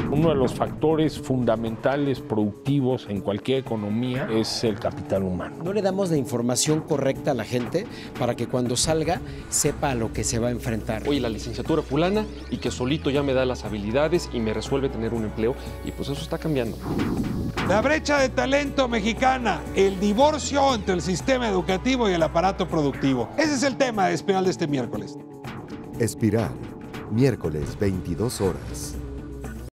Uno de los factores fundamentales productivos en cualquier economía es el capital humano. No le damos la información correcta a la gente para que cuando salga sepa a lo que se va a enfrentar. Oye, la licenciatura fulana y que solito ya me da las habilidades y me resuelve tener un empleo y pues eso está cambiando. La brecha de talento mexicana, el divorcio entre el sistema educativo y el aparato productivo. Ese es el tema de Espiral de este miércoles. Espiral, miércoles 22 horas.